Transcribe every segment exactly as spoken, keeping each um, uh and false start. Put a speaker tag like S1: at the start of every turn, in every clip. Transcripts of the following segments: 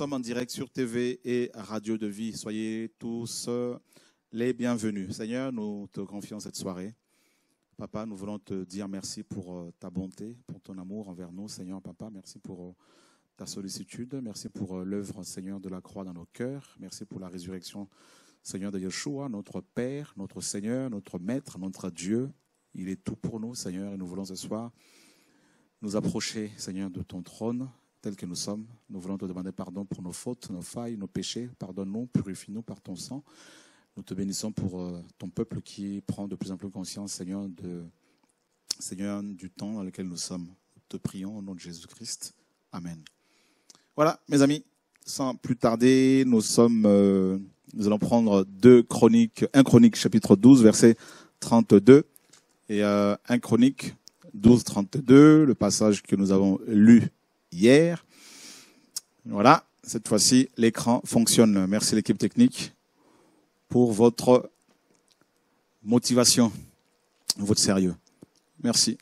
S1: sommes en direct sur T V et Radio de Vie. Soyez tous les bienvenus. Seigneur, nous te confions cette soirée. Papa, nous voulons te dire merci pour ta bonté, pour ton amour envers nous. Seigneur, Papa, merci pour ta sollicitude. Merci pour l'œuvre, Seigneur, de la croix dans nos cœurs. Merci pour la résurrection, Seigneur de Yeshua, notre Père, notre Seigneur, notre Maître, notre Dieu. Il est tout pour nous, Seigneur, et nous voulons ce soir nous approcher, Seigneur, de ton trône, tel que nous sommes. Nous voulons te demander pardon pour nos fautes, nos failles, nos péchés. Pardonne-nous, purifie-nous par ton sang. Nous te bénissons pour euh, ton peuple qui prend de plus en plus conscience, Seigneur, de, Seigneur, du temps dans lequel nous sommes. Nous te prions au nom de Jésus-Christ. Amen. Voilà, mes amis, sans plus tarder, nous sommes, euh, nous allons prendre deux chroniques, un Chronique chapitre douze, verset trente-deux, et euh, un Chronique douze, trente-deux, le passage que nous avons lu hier. Voilà, cette fois-ci, l'écran fonctionne. Merci l'équipe technique pour votre motivation, votre sérieux. Merci.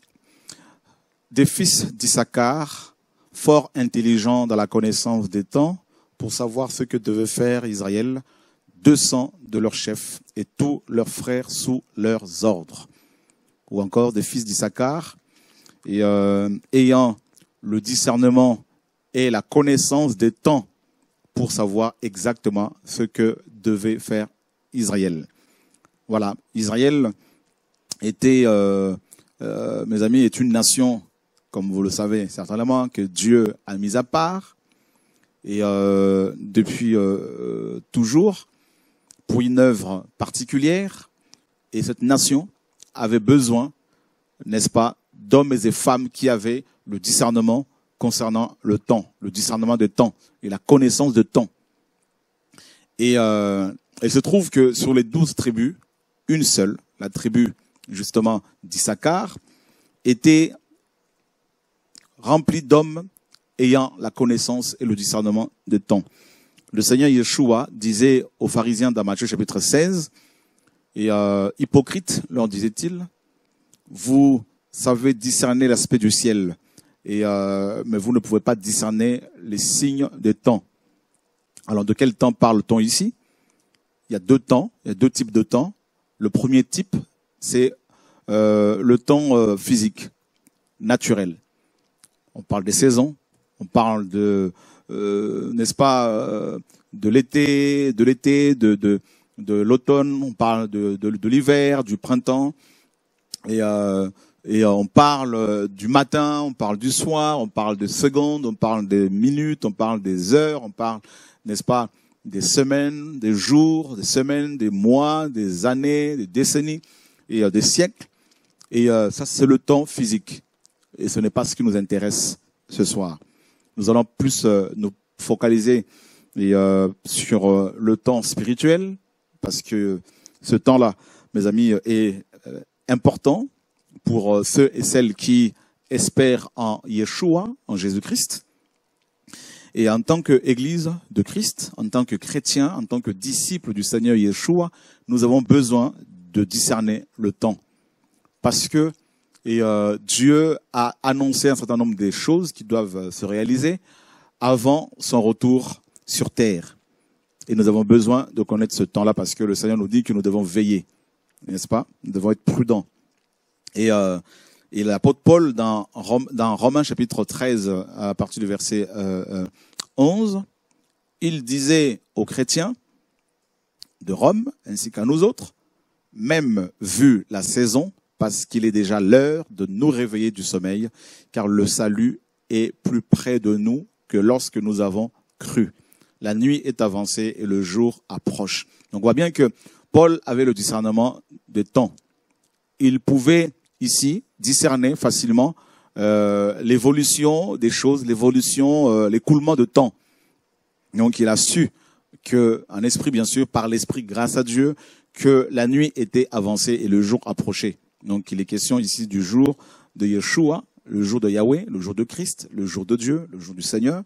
S1: Des fils d'Issachar, fort intelligents dans la connaissance des temps, pour savoir ce que devait faire Israël, deux cents de leurs chefs et tous leurs frères sous leurs ordres. Ou encore des fils d'Issachar, et euh, ayant le discernement et la connaissance des temps pour savoir exactement ce que devait faire Israël. Voilà, Israël était, euh, euh, mes amis, est une nation, comme vous le savez certainement, que Dieu a mise à part, et euh, depuis euh, toujours, pour une œuvre particulière, et cette nation avait besoin, n'est-ce pas, d'hommes et de femmes qui avaient le discernement concernant le temps, le discernement de temps et la connaissance de temps. Et euh, il se trouve que sur les douze tribus, une seule, la tribu justement d'Issachar, était remplie d'hommes ayant la connaissance et le discernement de temps. Le Seigneur Yeshua disait aux pharisiens dans Matthieu chapitre seize, et euh, hypocrite, leur disait-il, vous savez discerner l'aspect du ciel, et, euh, mais vous ne pouvez pas discerner les signes des temps. Alors de quel temps parle-t-on ici? Il y a deux temps, il y a deux types de temps. Le premier type, c'est euh, le temps euh, physique, naturel. On parle des saisons, on parle de, euh, n'est-ce pas, euh, de l'été, de l'été, de, de, de l'automne, on parle de, de, de l'hiver, du printemps, et euh, Et on parle du matin, on parle du soir, on parle des secondes, on parle des minutes, on parle des heures, on parle, n'est-ce pas, des semaines, des jours, des semaines, des mois, des années, des décennies et euh, des siècles. Et euh, ça, c'est le temps physique. Et ce n'est pas ce qui nous intéresse ce soir. Nous allons plus euh, nous focaliser et, euh, sur euh, le temps spirituel, parce que ce temps-là, mes amis, est euh, important pour ceux et celles qui espèrent en Yeshua, en Jésus-Christ. Et en tant qu'Église de Christ, en tant que chrétiens, en tant que disciples du Seigneur Yeshua, nous avons besoin de discerner le temps. Parce que et, euh, Dieu a annoncé un certain nombre de choses qui doivent se réaliser avant son retour sur terre. Et nous avons besoin de connaître ce temps-là parce que le Seigneur nous dit que nous devons veiller, n'est-ce pas? Nous devons être prudents. Et, euh, et l'apôtre Paul, dans, Rom, dans Romains chapitre treize, à partir du verset euh, euh, onze, il disait aux chrétiens de Rome, ainsi qu'à nous autres, même vu la saison, parce qu'il est déjà l'heure de nous réveiller du sommeil, car le salut est plus près de nous que lorsque nous avons cru. La nuit est avancée et le jour approche. Donc on voit bien que Paul avait le discernement des temps. Il pouvait ici discerner facilement euh, l'évolution des choses, l'évolution, euh, l'écoulement de temps. Donc il a su que, en esprit bien sûr, par l'esprit, grâce à Dieu, que la nuit était avancée et le jour approchait. Donc il est question ici du jour de Yeshua, le jour de Yahweh, le jour de Christ, le jour de Dieu, le jour du Seigneur.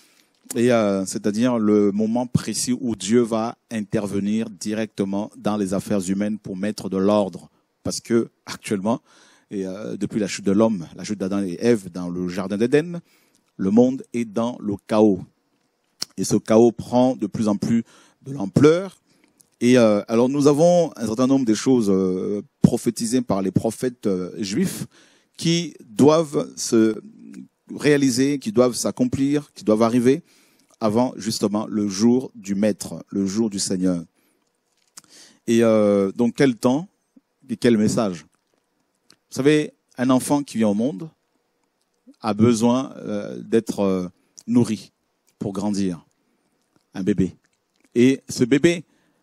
S1: Et euh, c'est-à-dire le moment précis où Dieu va intervenir directement dans les affaires humaines pour mettre de l'ordre. Parce que actuellement, et euh, depuis la chute de l'homme, la chute d'Adam et Ève dans le jardin d'Éden, le monde est dans le chaos. Et ce chaos prend de plus en plus de l'ampleur. Et euh, alors nous avons un certain nombre de choses euh, prophétisées par les prophètes euh, juifs qui doivent se réaliser, qui doivent s'accomplir, qui doivent arriver avant justement le jour du Maître, le jour du Seigneur. Et euh, donc quel temps et quel message? Vous savez, un enfant qui vient au monde a besoin euh, d'être euh, nourri pour grandir. Un bébé. Et ce bébé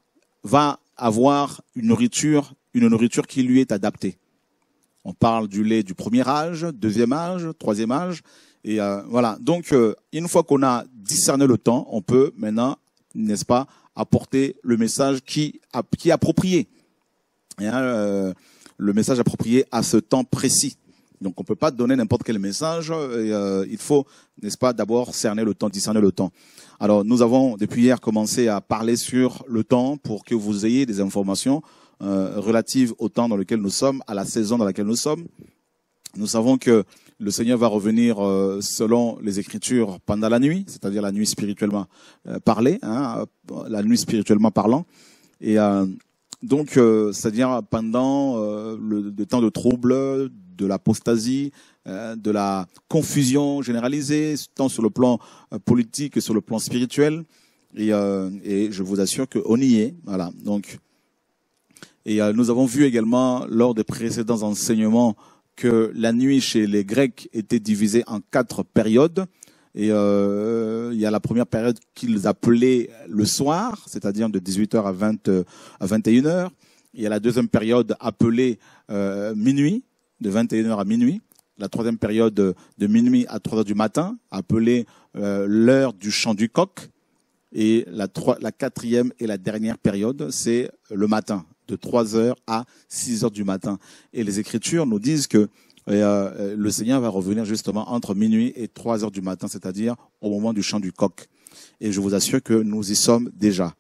S1: va avoir une nourriture, une nourriture qui lui est adaptée. On parle du lait du premier âge, deuxième âge, troisième âge. Et euh, voilà. Donc, euh, une fois qu'on a discerné le temps, on peut maintenant, n'est-ce pas, apporter le message qui, qui est approprié. Et, euh, le message approprié à ce temps précis. Donc, on ne peut pas donner n'importe quel message. Et, euh, il faut, n'est-ce pas, d'abord cerner le temps, discerner le temps. Alors, nous avons, depuis hier, commencé à parler sur le temps pour que vous ayez des informations euh, relatives au temps dans lequel nous sommes, à la saison dans laquelle nous sommes. Nous savons que le Seigneur va revenir euh, selon les Écritures pendant la nuit, c'est-à-dire la nuit spirituellement euh, parlée, hein, la nuit spirituellement parlant. Et euh, donc, euh, c'est-à-dire pendant euh, le, le temps de trouble, de l'apostasie, euh, de la confusion généralisée, tant sur le plan euh, politique que sur le plan spirituel. Et, euh, et je vous assure qu'on y est. Voilà. Donc, et euh, nous avons vu également lors des précédents enseignements que la nuit chez les Grecs était divisée en quatre périodes. Et euh, il y a la première période qu'ils appelaient le soir, c'est-à-dire de dix-huit heures à vingt, à vingt et une heures. Il y a la deuxième période appelée euh, minuit, de vingt et une heures à minuit. La troisième période de minuit à trois heures du matin, appelée euh, l'heure du chant du coq. Et la, trois, la quatrième et la dernière période, c'est le matin, de trois heures à six heures du matin. Et les Écritures nous disent que euh, le Seigneur va revenir justement entre minuit et trois heures du matin, c'est-à-dire au moment du chant du coq. Et je vous assure que nous y sommes déjà.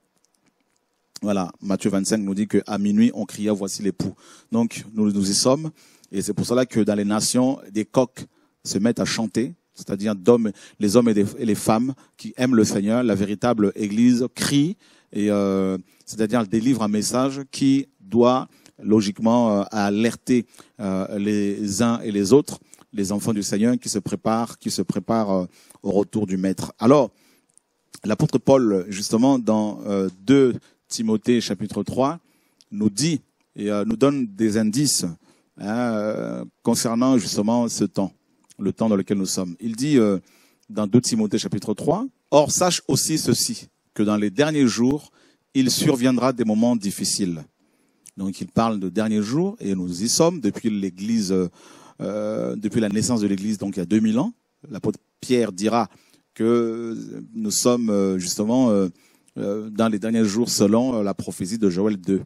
S1: Voilà, Matthieu vingt-cinq nous dit qu'à minuit, on cria, voici l'époux. Donc, nous, nous y sommes. Et c'est pour cela que dans les nations, des coqs se mettent à chanter, c'est-à-dire d'hommes, les hommes et, des, et les femmes qui aiment le Seigneur. La véritable Église crie, et euh, c'est-à-dire délivre un message qui doit logiquement euh, alerter euh, les uns et les autres, les enfants du Seigneur qui se préparent, qui se préparent euh, au retour du Maître. Alors, l'apôtre Paul, justement, dans euh, deux Timothée chapitre trois, nous dit et euh, nous donne des indices hein, euh, concernant justement ce temps, le temps dans lequel nous sommes. Il dit euh, dans deux Timothée chapitre trois, « Or, sache aussi ceci, que dans les derniers jours, il surviendra des moments difficiles. » Donc, il parle de derniers jours, et nous y sommes depuis l'Église, euh, depuis la naissance de l'Église, donc il y a deux mille ans. L'apôtre Pierre dira que nous sommes euh, justement euh, euh, dans les derniers jours selon la prophétie de Joël deux.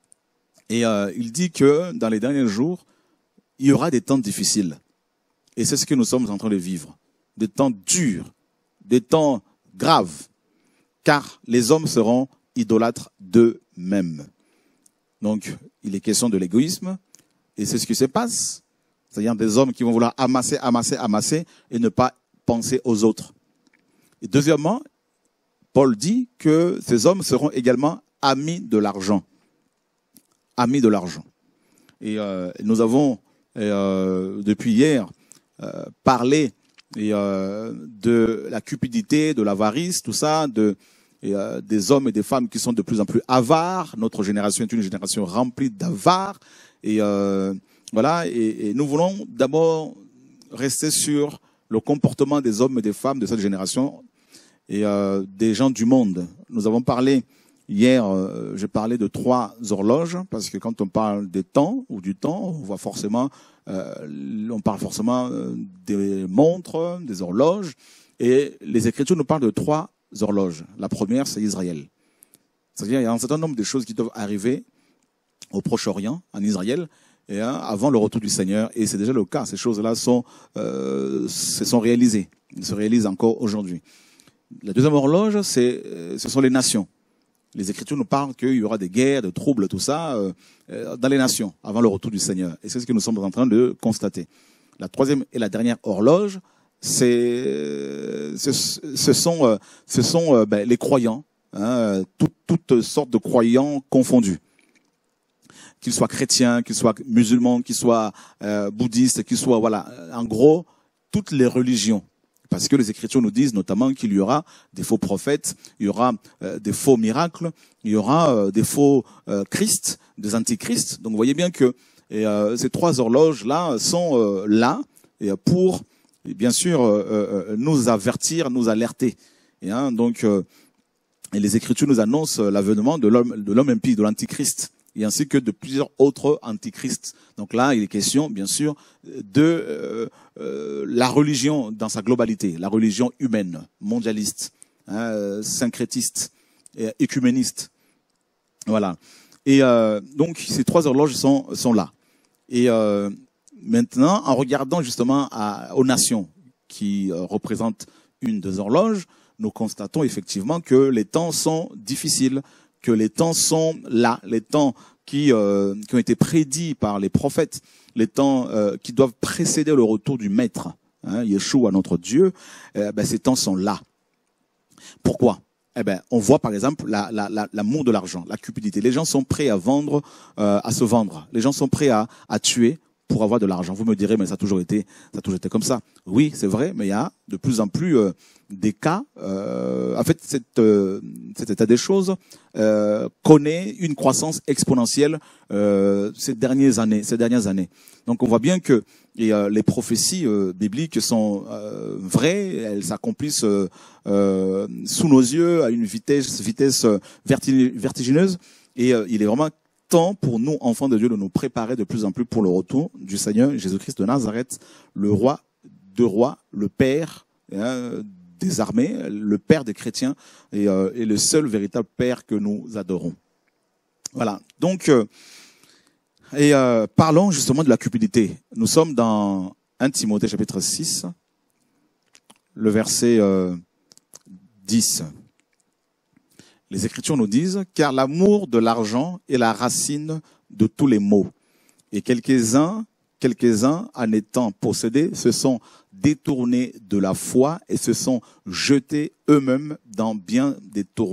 S1: Et euh, il dit que dans les derniers jours, il y aura des temps difficiles. Et c'est ce que nous sommes en train de vivre. Des temps durs, des temps graves. Car les hommes seront idolâtres d'eux-mêmes. Donc, il est question de l'égoïsme. Et c'est ce qui se passe. C'est-à-dire des hommes qui vont vouloir amasser, amasser, amasser et ne pas penser aux autres. Et deuxièmement, Paul dit que ces hommes seront également amis de l'argent. Amis de l'argent. Et euh, nous avons, euh, depuis hier, euh, parlé et, euh, de la cupidité, de l'avarice, tout ça, de, et, euh, des hommes et des femmes qui sont de plus en plus avares. Notre génération est une génération remplie d'avares. Et euh, voilà. Et, et nous voulons d'abord rester sur le comportement des hommes et des femmes de cette génération et euh, des gens du monde. Nous avons parlé hier, euh, j'ai parlé de trois horloges, parce que quand on parle des temps ou du temps, on voit forcément, euh, on parle forcément euh, des montres, des horloges, et les Écritures nous parlent de trois horloges. La première, c'est Israël. C'est-à-dire, il y a un certain nombre de choses qui doivent arriver au Proche-Orient, en Israël, et hein, avant le retour du Seigneur, et c'est déjà le cas. Ces choses-là sont, euh, se sont réalisées, elles se réalisent encore aujourd'hui. La deuxième horloge, c'est, ce sont les nations. Les Écritures nous parlent qu'il y aura des guerres, des troubles, tout ça, euh, dans les nations, avant le retour du Seigneur. Et c'est ce que nous sommes en train de constater. La troisième et la dernière horloge, c'est, ce, ce sont, euh, ce sont euh, ben, les croyants, hein, tout, toutes sortes de croyants confondus. Qu'ils soient chrétiens, qu'ils soient musulmans, qu'ils soient euh, bouddhistes, qu'ils soient, voilà, en gros, toutes les religions. Parce que les Écritures nous disent notamment qu'il y aura des faux prophètes, il y aura euh, des faux miracles, il y aura euh, des faux euh, Christ, des antichrists. Donc vous voyez bien que et, euh, ces trois horloges-là sont euh, là et, pour, et bien sûr, euh, euh, nous avertir, nous alerter. Et, hein, donc, euh, et les Écritures nous annoncent l'avènement de l'homme, de l'homme impie, de l'antichrist, et ainsi que de plusieurs autres antichrists. Donc là, il est question, bien sûr, de euh, euh, la religion dans sa globalité, la religion humaine, mondialiste, hein, syncrétiste, et écuméniste. Voilà. Et euh, donc, ces trois horloges sont, sont là. Et euh, maintenant, en regardant justement à, aux nations qui euh, représentent une des horloges, nous constatons effectivement que les temps sont difficiles, que les temps sont là, les temps qui, euh, qui ont été prédits par les prophètes, les temps euh, qui doivent précéder le retour du Maître, hein, Yeshua, notre Dieu, euh, ben, ces temps sont là. Pourquoi? Eh ben, on voit par exemple la, la, la, l'amour de l'argent, la cupidité. Les gens sont prêts à vendre, euh, à se vendre. Les gens sont prêts à, à tuer pour avoir de l'argent. Vous me direz, mais ça a toujours été, ça a toujours été comme ça. Oui, c'est vrai, mais il y a de plus en plus euh, des cas. Euh, en fait, cette, euh, cet état des choses euh, connaît une croissance exponentielle euh, ces dernières années. Ces dernières années. Donc, on voit bien que et, euh, les prophéties euh, bibliques sont euh, vraies. Elles s'accomplissent euh, euh, sous nos yeux à une vitesse, vitesse verti- vertigineuse. Et euh, il est vraiment temps pour nous, enfants de Dieu, de nous préparer de plus en plus pour le retour du Seigneur Jésus-Christ de Nazareth, le roi de rois, le Père hein, des armées, le Père des chrétiens et, euh, et le seul véritable Père que nous adorons. Voilà. Donc, euh, et euh, parlons justement de la cupidité. Nous sommes dans premier Timothée chapitre six, le verset euh, dix. Les Écritures nous disent « Car l'amour de l'argent est la racine de tous les maux. Et quelques-uns, quelques-uns, en étant possédés, se sont détournés de la foi et se sont jetés eux-mêmes dans bien des tourments. »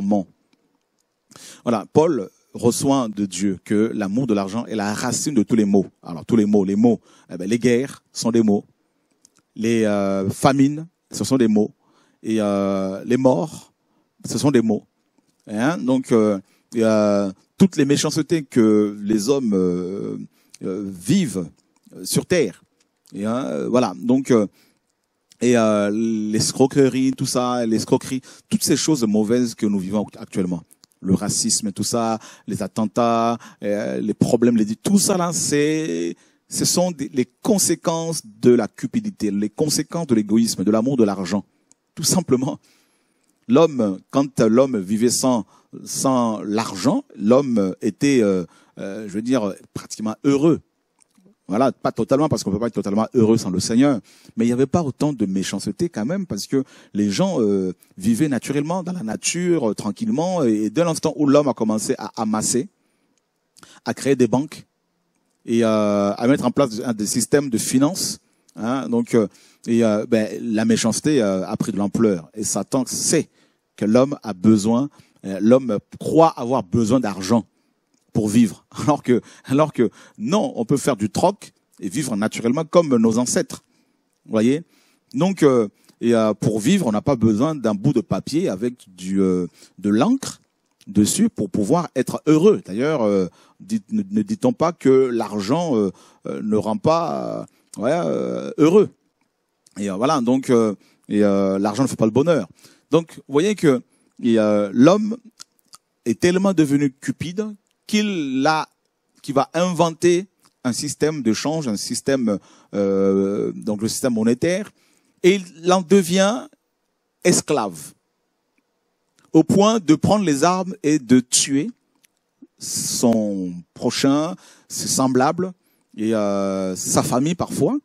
S1: Voilà, Paul reçoit de Dieu que l'amour de l'argent est la racine de tous les maux. Alors, tous les maux, les maux, eh bien, les guerres sont des maux. Les euh, famines, ce sont des maux. Et euh, les morts, ce sont des maux. Hein, donc, euh, il y a toutes les méchancetés que les hommes euh, euh, vivent sur terre. Et, hein, voilà. Donc, euh, et euh, l'escroquerie, tout ça, l'escroquerie, toutes ces choses mauvaises que nous vivons actuellement. Le racisme, tout ça, les attentats, euh, les problèmes, les tout ça là, c'est, ce sont des, les conséquences de la cupidité, les conséquences de l'égoïsme, de l'amour de l'argent, tout simplement. L'homme, quand l'homme vivait sans sans l'argent, l'homme était, euh, euh, je veux dire, pratiquement heureux. Voilà, pas totalement, parce qu'on peut pas être totalement heureux sans le Seigneur, mais il n'y avait pas autant de méchanceté quand même, parce que les gens euh, vivaient naturellement dans la nature, euh, tranquillement, et dès l'instant où l'homme a commencé à amasser, à créer des banques et euh, à mettre en place des systèmes de finances, hein, donc euh, et euh, ben, la méchanceté euh, a pris de l'ampleur, et Satan sait que l'homme a besoin, euh, l'homme croit avoir besoin d'argent pour vivre, alors que, alors que non, on peut faire du troc et vivre naturellement comme nos ancêtres. Vous voyez? Donc, euh, et, euh, pour vivre, on n'a pas besoin d'un bout de papier avec du, euh, de l'encre dessus pour pouvoir être heureux. D'ailleurs, euh, dit, ne, ne dit-on pas que l'argent euh, euh, ne rend pas euh, ouais, euh, heureux? Et euh, voilà, donc, euh, et euh, l'argent ne fait pas le bonheur. Donc, vous voyez que et, euh, l'homme est tellement devenu cupide qu'il a, qui va inventer un système de change, un système, euh, donc le système monétaire, et il en devient esclave, au point de prendre les armes et de tuer son prochain, ses semblables, et euh, sa famille parfois,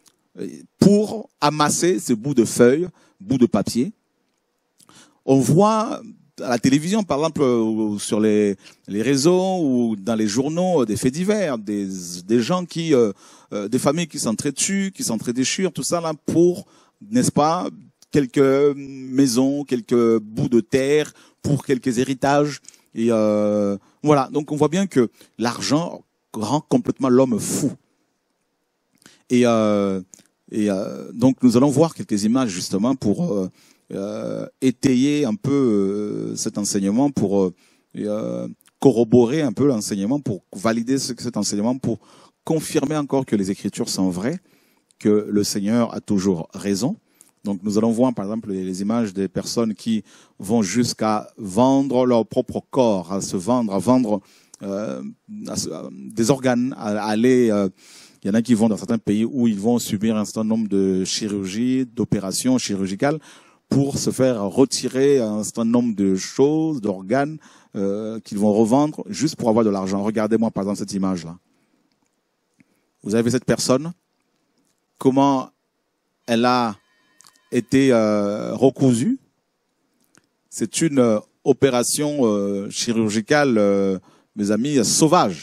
S1: pour amasser ces bouts de feuilles, bouts de papier. On voit à la télévision, par exemple, ou sur les, les réseaux ou dans les journaux, des faits divers, des, des gens qui, euh, euh, des familles qui s'entretuent, qui s'entredéchirent, tout ça là pour n'est-ce pas, quelques maisons, quelques bouts de terre pour quelques héritages. Et euh, voilà, donc on voit bien que l'argent rend complètement l'homme fou. Et, euh, et euh, donc nous allons voir quelques images justement pour euh, euh, étayer un peu euh, cet enseignement, pour euh, euh, corroborer un peu l'enseignement, pour valider ce, cet enseignement, pour confirmer encore que les Écritures sont vraies, que le Seigneur a toujours raison. Donc nous allons voir par exemple les, les images des personnes qui vont jusqu'à vendre leur propre corps, à se vendre, à vendre euh, à se, à, des organes, à, à aller... Euh, il y en a qui vont dans certains pays où ils vont subir un certain nombre de chirurgies, d'opérations chirurgicales pour se faire retirer un certain nombre de choses, d'organes euh, qu'ils vont revendre juste pour avoir de l'argent. Regardez-moi par exemple cette image-là. Vous avez cette personne, comment elle a été euh, recousue. C'est une euh, opération euh, chirurgicale, euh, mes amis, sauvage.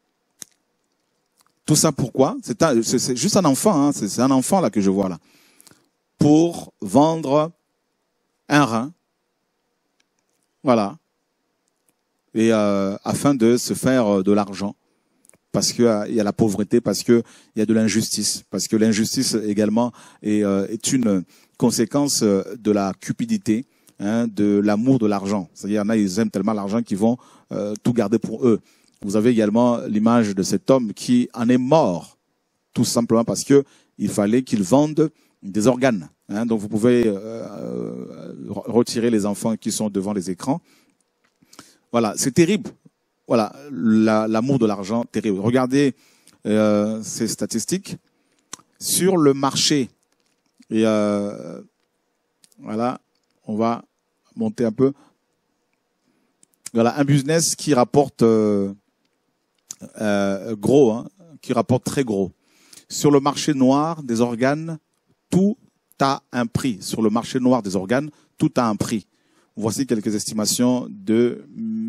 S1: Tout ça pourquoi? C'est un, c'est juste un enfant, hein, c'est un enfant là que je vois là. Pour vendre un rein, voilà, et euh, afin de se faire de l'argent, parce qu'il euh, y a la pauvreté, parce qu'il y a de l'injustice, parce que l'injustice également est, euh, est une conséquence de la cupidité, hein, de l'amour de l'argent. C'est-à-dire, il y en a, ils aiment tellement l'argent qu'ils vont euh, tout garder pour eux. Vous avez également l'image de cet homme qui en est mort, tout simplement parce que il fallait qu'il vende des organes. Hein. Donc vous pouvez euh, euh, retirer les enfants qui sont devant les écrans. Voilà, c'est terrible. Voilà, l'amour la, de l'argent, terrible. Regardez euh, ces statistiques sur le marché. Et euh, voilà, on va monter un peu. Voilà, un business qui rapporte euh, euh, gros, hein, qui rapporte très gros. Sur le marché noir des organes, tout a un prix. Sur le marché noir des organes, tout a un prix. Voici quelques estimations de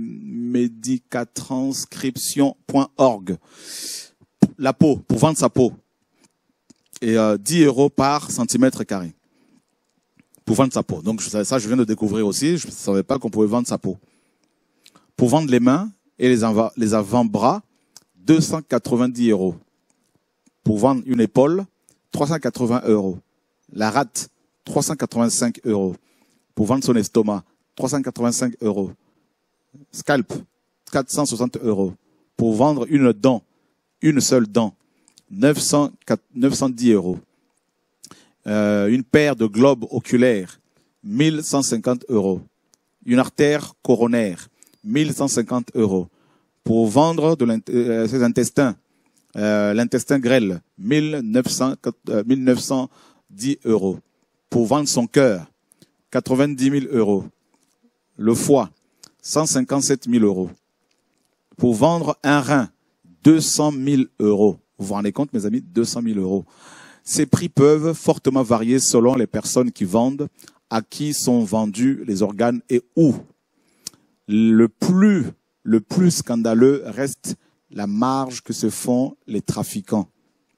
S1: medicatranscription point org. La peau, pour vendre sa peau, et euh, dix euros par centimètre carré. Pour vendre sa peau. Donc ça, je viens de découvrir aussi. Je ne savais pas qu'on pouvait vendre sa peau. Pour vendre les mains et les, avant, les avant-bras, deux cent quatre-vingt-dix euros. Pour vendre une épaule, trois cent quatre-vingts euros. La rate, trois cent quatre-vingt-cinq euros. Pour vendre son estomac, trois cent quatre-vingt-cinq euros. Scalp, quatre cent soixante euros. Pour vendre une dent, une seule dent, neuf cent dix euros. Euh, une paire de globes oculaires, mille cent cinquante euros. Une artère coronaire, mille cent cinquante euros. Pour vendre de euh, ses intestins, euh, l'intestin grêle, mille neuf cents dix euros. Pour vendre son cœur, quatre-vingt-dix mille euros. Le foie, cent cinquante-sept mille euros. Pour vendre un rein, deux cent mille euros. Vous vous rendez compte, mes amis, deux cent mille euros. Ces prix peuvent fortement varier selon les personnes qui vendent, à qui sont vendus les organes et où. Le plus, le plus scandaleux reste la marge que se font les trafiquants.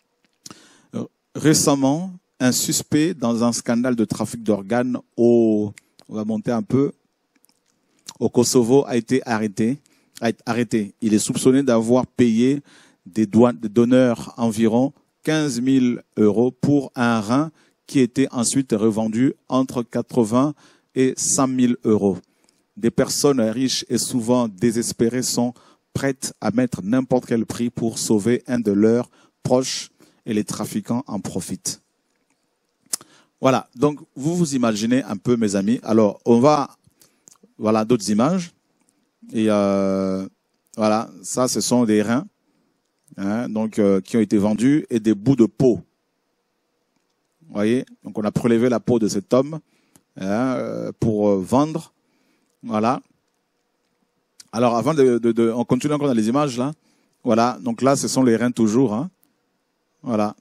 S1: Récemment, un suspect dans un scandale de trafic d'organes au, on va monter un peu, au Kosovo a été arrêté. A été arrêté. Il est soupçonné d'avoir payé des, douanes, des donneurs environ quinze mille euros pour un rein qui était ensuite revendu entre quatre-vingts et cent mille euros. Des personnes riches et souvent désespérées sont prêtes à mettre n'importe quel prix pour sauver un de leurs proches et les trafiquants en profitent. Voilà, donc vous vous imaginez un peu, mes amis. Alors, on va, voilà, d'autres images. Et euh, voilà, ça, ce sont des reins, hein, donc euh, qui ont été vendus et des bouts de peau. Vous voyez, donc on a prélevé la peau de cet homme hein, pour euh, vendre. Voilà. Alors, avant de, de, de, on continue encore dans les images là. Voilà, donc là, ce sont les reins toujours. Hein. Voilà.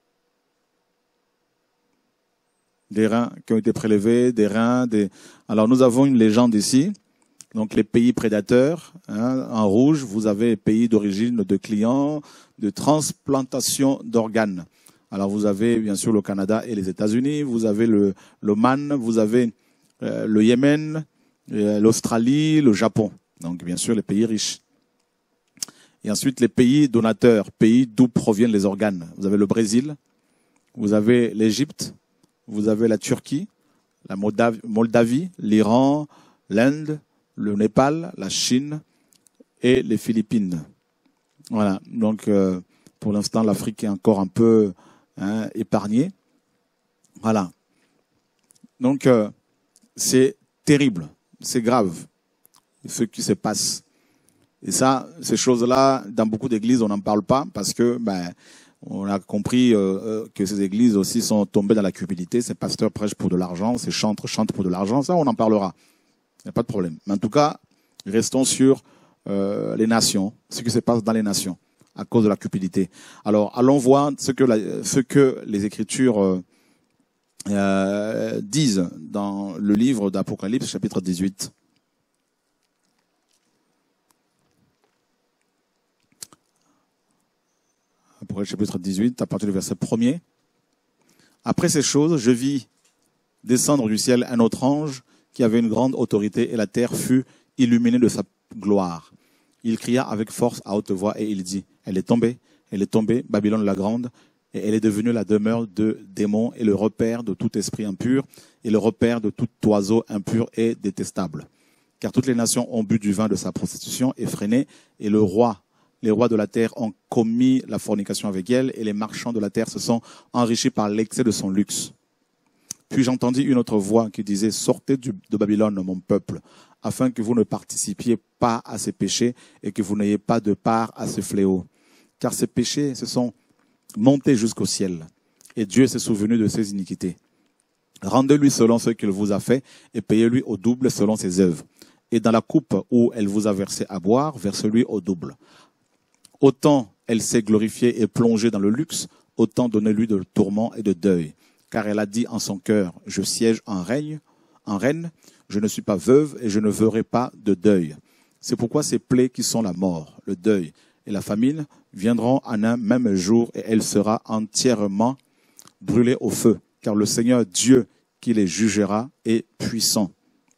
S1: Des reins qui ont été prélevés, des reins, des... Alors, nous avons une légende ici. Donc, les pays prédateurs, hein, en rouge, vous avez les pays d'origine de clients, de transplantation d'organes. Alors vous avez bien sûr le Canada et les États-Unis, vous avez le l'Oman, vous avez euh, le Yémen, euh, l'Australie, le Japon. Donc bien sûr les pays riches. Et ensuite les pays donateurs, pays d'où proviennent les organes. Vous avez le Brésil, vous avez l'Égypte, vous avez la Turquie, la Moldavie, l'Iran, l'Inde, le Népal, la Chine et les Philippines. Voilà, donc euh, pour l'instant l'Afrique est encore un peu hein, épargnée. Voilà. Donc euh, c'est terrible, c'est grave ce qui se passe. Et ça, ces choses-là, dans beaucoup d'églises, on n'en parle pas parce que ben, on a compris euh, que ces églises aussi sont tombées dans la cupidité. Ces pasteurs prêchent pour de l'argent, ces chantres chantent pour de l'argent. Ça, on en parlera. Il n'y a pas de problème. Mais en tout cas, restons sur euh, les nations, ce qui se passe dans les nations à cause de la cupidité. Alors, allons voir ce que, la, ce que les Écritures euh, euh, disent dans le livre d'Apocalypse, chapitre dix-huit. Apocalypse chapitre dix-huit, à partir du verset premier. Après ces choses, je vis descendre du ciel un autre ange qui avait une grande autorité et la terre fut illuminée de sa gloire. Il cria avec force à haute voix et il dit, elle est tombée, elle est tombée, Babylone la grande, et elle est devenue la demeure de démons et le repère de tout esprit impur et le repère de tout oiseau impur et détestable. Car toutes les nations ont bu du vin de sa prostitution effrénée et le roi Les rois de la terre ont commis la fornication avec elle et les marchands de la terre se sont enrichis par l'excès de son luxe. Puis j'entendis une autre voix qui disait, sortez du, de Babylone, mon peuple, afin que vous ne participiez pas à ces péchés et que vous n'ayez pas de part à ce fléau. Car ces péchés se sont montés jusqu'au ciel et Dieu s'est souvenu de ses iniquités. Rendez-lui selon ce qu'il vous a fait et payez-lui au double selon ses œuvres. Et dans la coupe où elle vous a versé à boire, versez-lui au double. Autant elle s'est glorifiée et plongée dans le luxe, autant donnez-lui de tourments et de deuil. Car elle a dit en son cœur, je siège en règne, en reine, je ne suis pas veuve et je ne verrai pas de deuil. C'est pourquoi ces plaies qui sont la mort, le deuil et la famine viendront en un même jour et elle sera entièrement brûlée au feu. Car le Seigneur Dieu qui les jugera est puissant.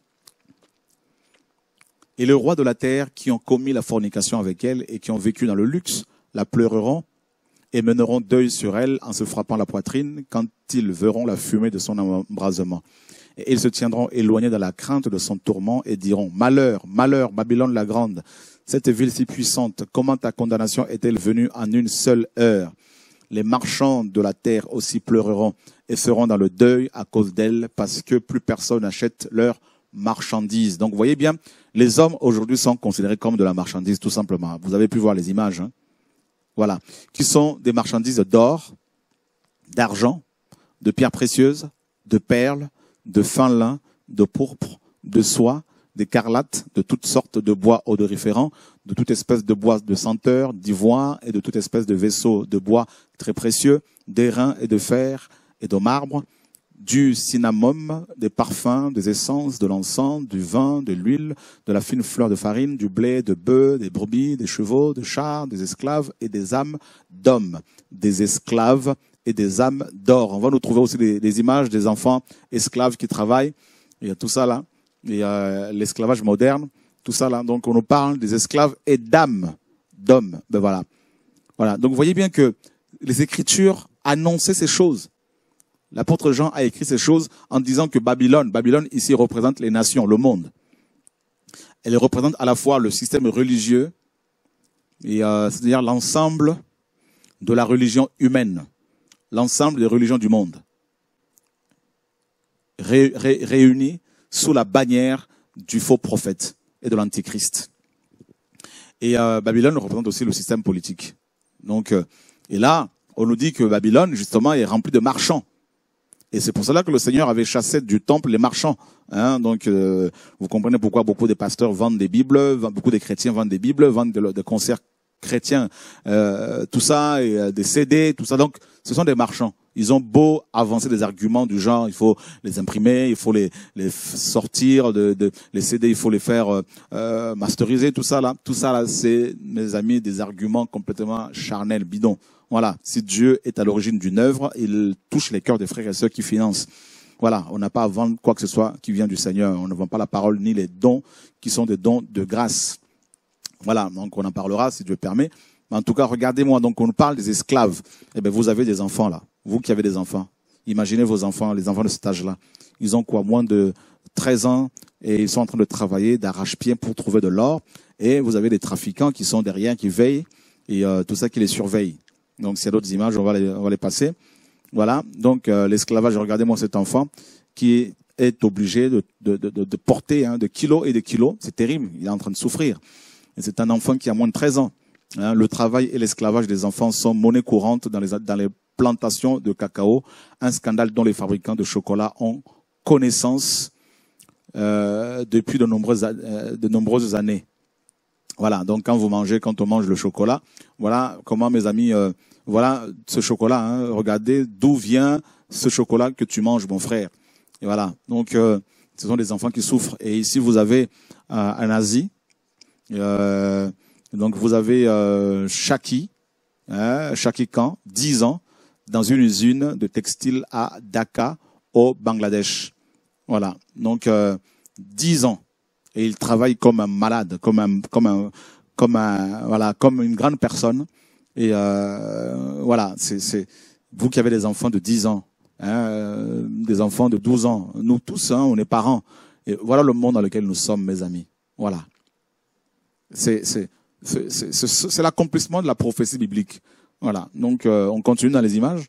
S1: Et les rois de la terre qui ont commis la fornication avec elle et qui ont vécu dans le luxe la pleureront et mèneront deuil sur elle en se frappant la poitrine quand ils verront la fumée de son embrasement. Et ils se tiendront éloignés dans la crainte de son tourment et diront, malheur, malheur, Babylone la grande, cette ville si puissante, comment ta condamnation est-elle venue en une seule heure? Les marchands de la terre aussi pleureront et seront dans le deuil à cause d'elle parce que plus personne n'achète leur marchandises. Donc, vous voyez bien, les hommes aujourd'hui sont considérés comme de la marchandise, tout simplement. Vous avez pu voir les images. Hein. Voilà. Qui sont des marchandises d'or, d'argent, de pierres précieuses, de perles, de fin lin, de pourpre, de soie, d'écarlate, de toutes sortes de bois odoriférants, de toute espèce de bois de senteur, d'ivoire et de toute espèce de vaisseaux de bois très précieux, d'airain et de fer et de marbre, du cinnamome, des parfums, des essences, de l'encens, du vin, de l'huile, de la fine fleur de farine, du blé, de bœufs, des brebis, des chevaux, des chars, des esclaves et des âmes d'hommes, des esclaves et des âmes d'or. On va nous trouver aussi des, des images des enfants esclaves qui travaillent. Il y a tout ça là. Il y a l'esclavage moderne, tout ça là. Donc on nous parle des esclaves et d'âmes d'hommes. Ben voilà. Voilà. Donc vous voyez bien que les Écritures annonçaient ces choses. L'apôtre Jean a écrit ces choses en disant que Babylone, Babylone ici représente les nations, le monde. Elle représente à la fois le système religieux, et euh, c'est-à-dire l'ensemble de la religion humaine, l'ensemble des religions du monde, ré, ré, réunis sous la bannière du faux prophète et de l'antichrist. Et euh, Babylone représente aussi le système politique. Donc, euh, et là, on nous dit que Babylone, justement, est remplie de marchands. Et c'est pour cela que le Seigneur avait chassé du temple les marchands. Hein, donc, euh, vous comprenez pourquoi beaucoup de pasteurs vendent des Bibles, beaucoup de chrétiens vendent des Bibles, vendent des de concerts chrétiens, euh, tout ça, et euh, des C D, tout ça. Donc, ce sont des marchands. Ils ont beau avancer des arguments du genre, il faut les imprimer, il faut les, les sortir, de, de, les C D, il faut les faire euh, masteriser, tout ça là. Tout ça là, c'est, mes amis, des arguments complètement charnels, bidons. Voilà, si Dieu est à l'origine d'une œuvre, il touche les cœurs des frères et sœurs qui financent. Voilà, on n'a pas à vendre quoi que ce soit qui vient du Seigneur. On ne vend pas la parole ni les dons qui sont des dons de grâce. Voilà, donc on en parlera si Dieu permet. Mais en tout cas, regardez-moi, donc on nous parle des esclaves. Eh bien, vous avez des enfants là. Vous qui avez des enfants. Imaginez vos enfants, les enfants de cet âge-là. Ils ont quoi, moins de treize ans et ils sont en train de travailler d'arrache-pied pour trouver de l'or. Et vous avez des trafiquants qui sont derrière, qui veillent et euh, tout ça qui les surveille. Donc, s'il y a d'autres images, on va les, on va les passer. Voilà. Donc, euh, l'esclavage, regardez-moi cet enfant qui est obligé de, de, de, de porter hein, de kilos et de kilos. C'est terrible. Il est en train de souffrir. Et c'est un enfant qui a moins de treize ans. Hein, le travail et l'esclavage des enfants sont monnaie courante dans les, dans les plantations de cacao. Un scandale dont les fabricants de chocolat ont connaissance euh, depuis de nombreuses, euh, de nombreuses années. Voilà, donc quand vous mangez, quand on mange le chocolat, voilà comment mes amis, euh, voilà ce chocolat, hein, regardez d'où vient ce chocolat que tu manges, mon frère. Et voilà, donc euh, ce sont des enfants qui souffrent. Et ici vous avez euh, en Asie, euh, donc vous avez euh, Shaki, hein, Shaki Khan, dix ans, dans une usine de textile à Dhaka, au Bangladesh. Voilà, donc euh, dix ans. Et il travaille comme un malade, comme un, comme un, comme un, voilà, comme une grande personne. Et euh, voilà, c'est, c'est vous qui avez des enfants de dix ans, hein, euh, des enfants de douze ans. Nous tous, hein, on est parents. Et voilà le monde dans lequel nous sommes, mes amis. Voilà. C'est, c'est, c'est, c'est, c'est, c'est l'accomplissement de la prophétie biblique. Voilà. Donc, euh, on continue dans les images.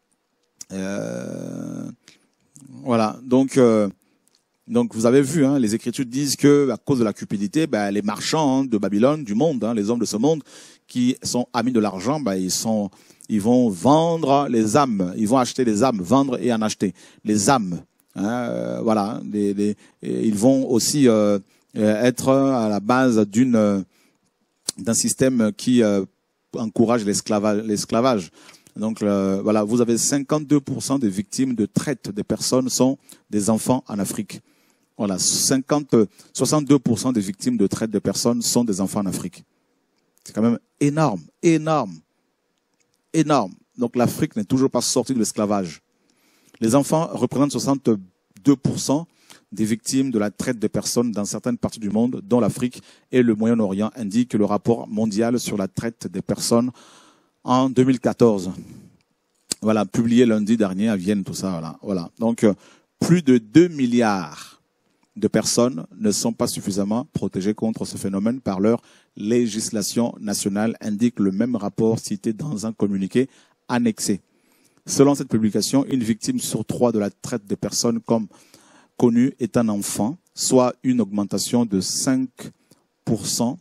S1: Euh, voilà. Donc. Euh, Donc vous avez vu, hein, les Écritures disent que à cause de la cupidité, ben, les marchands hein, de Babylone, du monde, hein, les hommes de ce monde, qui sont amis de l'argent, ben, ils sont, ils vont vendre les âmes, ils vont acheter les âmes, vendre et en acheter les âmes. Hein, euh, voilà, les, les, ils vont aussi euh, être à la base d'une d'un système qui euh, encourage l'esclavage. l'esclavage. Donc euh, voilà, vous avez cinquante-deux pour cent des victimes de traite des personnes sont des enfants en Afrique. Voilà, cinquante, soixante-deux pour cent des victimes de traite de personnes sont des enfants en Afrique. C'est quand même énorme, énorme, énorme. Donc l'Afrique n'est toujours pas sortie de l'esclavage. Les enfants représentent soixante-deux pour cent des victimes de la traite de personnes dans certaines parties du monde, dont l'Afrique et le Moyen-Orient, indique le rapport mondial sur la traite des personnes en deux mille quatorze. Voilà, publié lundi dernier à Vienne, tout ça. Voilà, voilà. Donc, euh, plus de deux milliards de personnes ne sont pas suffisamment protégées contre ce phénomène par leur législation nationale, indique le même rapport cité dans un communiqué annexé. Selon cette publication, une victime sur trois de la traite des personnes comme connue est un enfant, soit une augmentation de cinq pour cent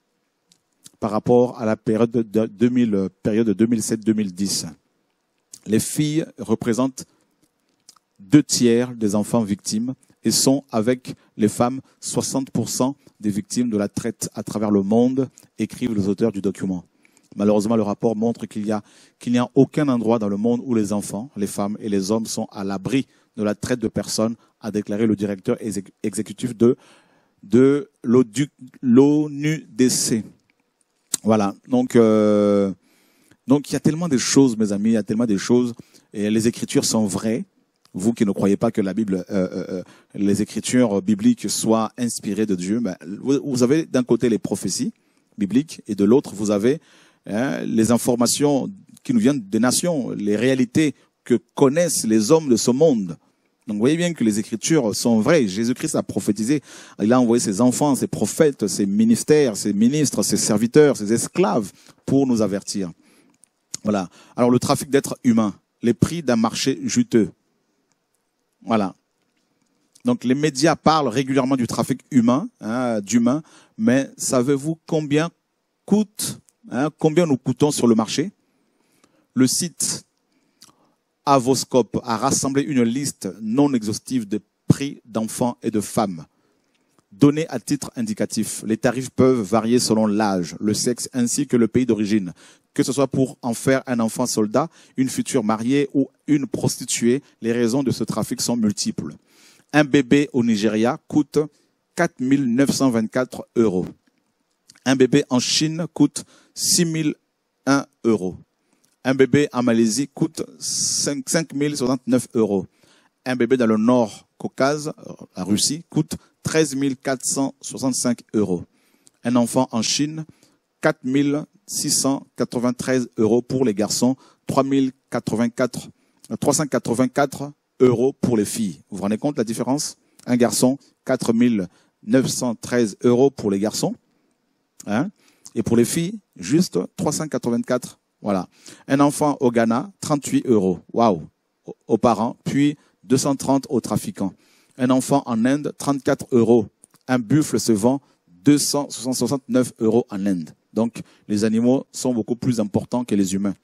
S1: par rapport à la période de deux mille, période de deux mille sept deux mille dix. Les filles représentent deux tiers des enfants victimes et sont, avec les femmes, soixante pour cent des victimes de la traite à travers le monde, écrivent les auteurs du document. Malheureusement, le rapport montre qu'il y a, qu'il n'y a aucun endroit dans le monde où les enfants, les femmes et les hommes sont à l'abri de la traite de personnes, a déclaré le directeur exécutif de, de l'O N U D C. Voilà, donc euh, donc il y a tellement de choses, mes amis, il y a tellement de choses, et les Écritures sont vraies. Vous qui ne croyez pas que la Bible, euh, euh, les Écritures bibliques soient inspirées de Dieu, ben, vous, vous avez d'un côté les prophéties bibliques et de l'autre vous avez hein, les informations qui nous viennent des nations, les réalités que connaissent les hommes de ce monde. Donc vous voyez bien que les Écritures sont vraies. Jésus-Christ a prophétisé. Il a envoyé ses enfants, ses prophètes, ses ministères, ses ministres, ses serviteurs, ses esclaves pour nous avertir. Voilà. Alors le trafic d'êtres humains, les prix d'un marché juteux. Voilà. Donc les médias parlent régulièrement du trafic humain, hein, d'humains, mais savez-vous combien coûte, hein, combien nous coûtons sur le marché? Le site Avoscope a rassemblé une liste non exhaustive de prix d'enfants et de femmes. Donnés à titre indicatif, les tarifs peuvent varier selon l'âge, le sexe ainsi que le pays d'origine. Que ce soit pour en faire un enfant soldat, une future mariée ou une prostituée, les raisons de ce trafic sont multiples. Un bébé au Nigeria coûte quatre mille neuf cent vingt-quatre euros. Un bébé en Chine coûte six mille un euros. Un bébé en Malaisie coûte cinq mille soixante-neuf euros. Un bébé dans le Nord Caucase, la Russie, coûte treize mille quatre cent soixante-cinq euros. Un enfant en Chine, quatre mille six cent quatre-vingt-treize euros pour les garçons, trois mille quatre-vingt-quatre, trois cent quatre-vingt-quatre euros pour les filles. Vous vous rendez compte la différence? Un garçon, quatre mille neuf cent treize euros pour les garçons. Hein? Et pour les filles, juste trois cent quatre-vingt-quatre. Voilà. Un enfant au Ghana, trente-huit euros. Waouh! Aux parents, puis deux cent trente aux trafiquants. Un enfant en Inde, trente-quatre euros. Un buffle se vend deux cent soixante-neuf euros en Inde. Donc, les animaux sont beaucoup plus importants que les humains.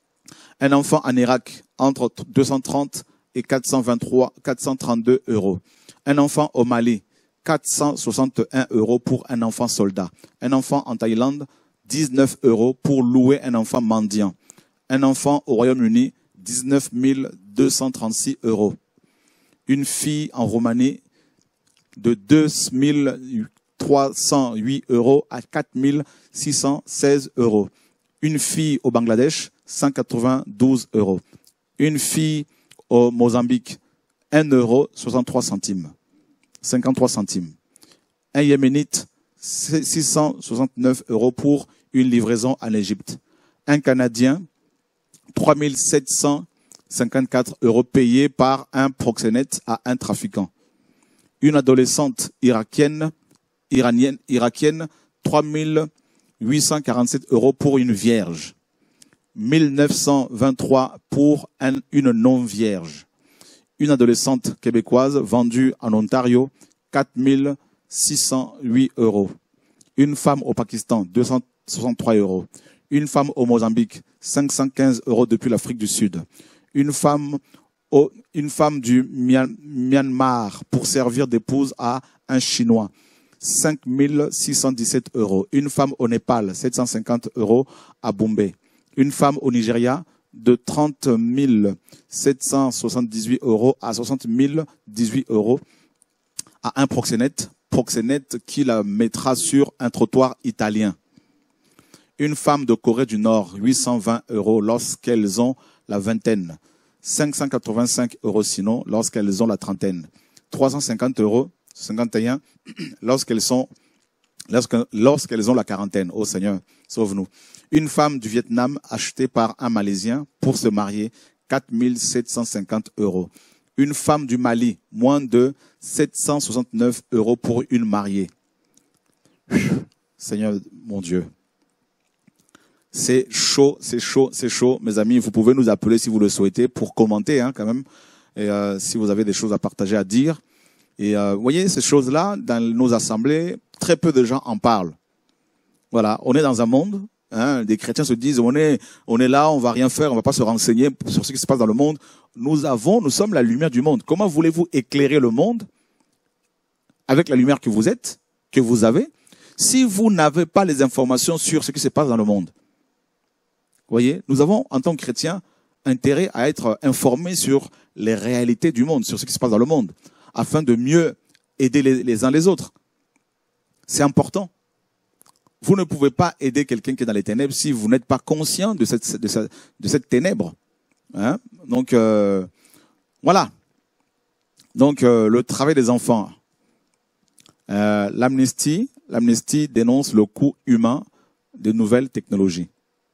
S1: Un enfant en Irak, entre deux cent trente et quatre cent vingt-trois, quatre cent trente-deux euros. Un enfant au Mali, quatre cent soixante et un euros pour un enfant soldat. Un enfant en Thaïlande, dix-neuf euros pour louer un enfant mendiant. Un enfant au Royaume-Uni, dix-neuf mille deux cent trente-six euros. Une fille en Roumanie, de deux mille trois cent huit euros à quatre mille six cent seize euros. Une fille au Bangladesh, cent quatre-vingt-douze euros. Une fille au Mozambique, un euro soixante-trois centimes. cinquante-trois centimes. Un Yéménite, six cent soixante-neuf euros pour une livraison en Égypte. Un Canadien, trois mille sept cent cinquante-quatre euros payés par un proxénète à un trafiquant. Une adolescente irakienne, iranienne, irakienne, trois mille huit cent quarante-sept euros pour une vierge. mille neuf cent vingt-trois pour un, une non-vierge. Une adolescente québécoise vendue en Ontario, quatre mille six cent huit euros. Une femme au Pakistan, deux cent soixante-trois euros. Une femme au Mozambique, cinq cent quinze euros depuis l'Afrique du Sud. Une femme, au, une femme du Myanmar pour servir d'épouse à un Chinois, cinq mille six cent dix-sept euros. Une femme au Népal, sept cent cinquante euros à Bombay. Une femme au Nigeria, de trente mille sept cent soixante-dix-huit euros à soixante mille dix-huit euros à un proxénète, proxénète qui la mettra sur un trottoir italien. Une femme de Corée du Nord, huit cent vingt euros lorsqu'elles ont la vingtaine. cinq cent quatre-vingt-cinq euros sinon lorsqu'elles ont la trentaine. trois cent cinquante euros, cinquante et un, lorsqu'elles sont, lorsqu'elles ont la quarantaine. Oh Seigneur, sauve-nous. Une femme du Vietnam achetée par un Malaisien pour se marier, quatre mille sept cent cinquante euros. Une femme du Mali, moins de sept cent soixante-neuf euros pour une mariée. Seigneur, mon Dieu. C'est chaud, c'est chaud, c'est chaud. Mes amis, vous pouvez nous appeler si vous le souhaitez pour commenter hein, quand même. Et euh, si vous avez des choses à partager, à dire. Et euh, vous voyez, ces choses-là, dans nos assemblées, très peu de gens en parlent. Voilà, on est dans un monde, hein, des chrétiens se disent, on est, on est là, on va rien faire, on va pas se renseigner sur ce qui se passe dans le monde. Nous avons, nous sommes la lumière du monde. Comment voulez-vous éclairer le monde avec la lumière que vous êtes, que vous avez, si vous n'avez pas les informations sur ce qui se passe dans le monde? Vous voyez, nous avons, en tant que chrétiens, intérêt à être informés sur les réalités du monde, sur ce qui se passe dans le monde, afin de mieux aider les, les uns les autres. C'est important. Vous ne pouvez pas aider quelqu'un qui est dans les ténèbres si vous n'êtes pas conscient de cette, de cette, de cette ténèbre. Hein? Donc, euh, voilà. Donc, euh, le travail des enfants. Euh, l'amnistie, l'amnistie dénonce le coût humain des nouvelles technologies.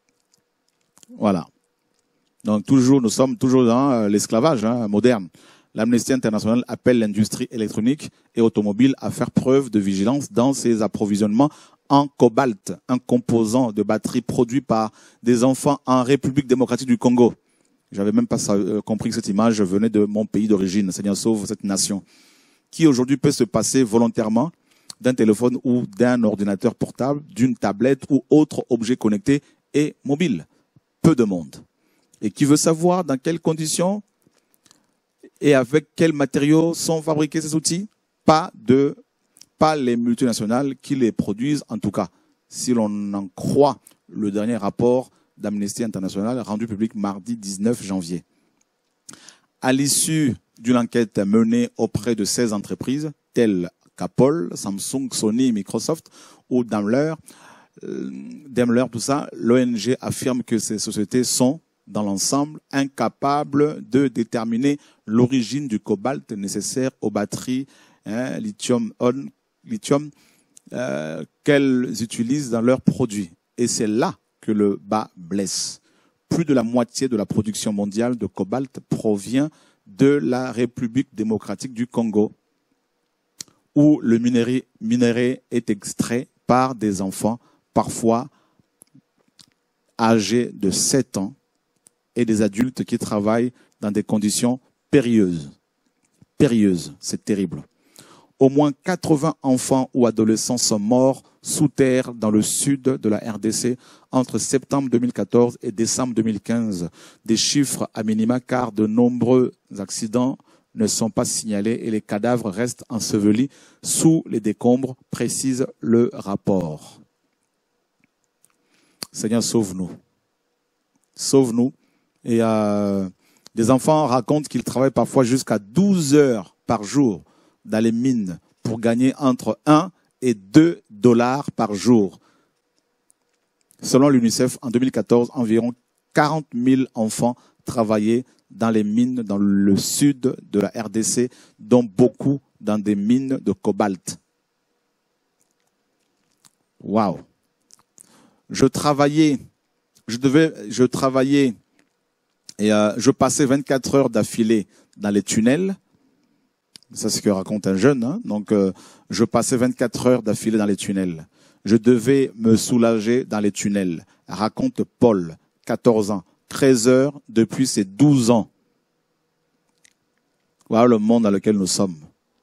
S1: Voilà. Donc, toujours, nous sommes toujours dans l'esclavage hein, moderne. L'Amnesty International appelle l'industrie électronique et automobile à faire preuve de vigilance dans ses approvisionnements en cobalt, un composant de batterie produit par des enfants en République démocratique du Congo. J'avais même pas euh, compris que cette image venait de mon pays d'origine. Seigneur sauve cette nation. Qui aujourd'hui peut se passer volontairement d'un téléphone ou d'un ordinateur portable, d'une tablette ou autre objet connecté et mobile? Peu de monde. Et qui veut savoir dans quelles conditions et avec quels matériaux sont fabriqués ces outils? Pas de, pas les multinationales qui les produisent, en tout cas, si l'on en croit le dernier rapport d'Amnesty International rendu public mardi dix-neuf janvier. À l'issue d'une enquête menée auprès de seize entreprises, telles qu'Apple, Samsung, Sony, Microsoft ou Daimler, euh, Daimler, tout ça, l'O N G affirme que ces sociétés sont dans l'ensemble, incapables de déterminer l'origine du cobalt nécessaire aux batteries hein, lithium-on, lithium, euh, qu'elles utilisent dans leurs produits. Et c'est là que le bas blesse. Plus de la moitié de la production mondiale de cobalt provient de la République démocratique du Congo, où le minerai, minerai est extrait par des enfants, parfois âgés de sept ans, et des adultes qui travaillent dans des conditions périlleuses. Périlleuses, c'est terrible. Au moins quatre-vingts enfants ou adolescents sont morts sous terre dans le sud de la R D C entre septembre deux mille quatorze et décembre deux mille quinze. Des chiffres à minima car de nombreux accidents ne sont pas signalés et les cadavres restent ensevelis sous les décombres, précise le rapport. Seigneur, sauve-nous. Sauve-nous. Et euh, des enfants racontent qu'ils travaillent parfois jusqu'à douze heures par jour dans les mines pour gagner entre un et deux dollars par jour. Selon l'UNICEF, en deux mille quatorze, environ quarante mille enfants travaillaient dans les mines dans le sud de la R D C, dont beaucoup dans des mines de cobalt. Waouh! Je travaillais, je devais, je travaillais et euh, je passais vingt-quatre heures d'affilée dans les tunnels. Ça, c'est ce que raconte un jeune. Hein. Donc, euh, je passais vingt-quatre heures d'affilée dans les tunnels. Je devais me soulager dans les tunnels. Raconte Paul, quatorze ans. treize heures depuis ses douze ans. Voilà le monde dans lequel nous sommes.